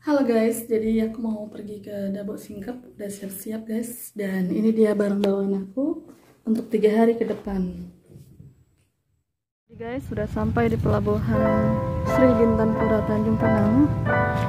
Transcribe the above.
Halo guys, jadi aku mau pergi ke Dabok Singkep, udah siap-siap guys. Dan ini dia barang bawaan aku untuk 3 hari ke depan. Jadi guys, sudah sampai di pelabuhan Sri Bintang Pura Tanjung Pinang.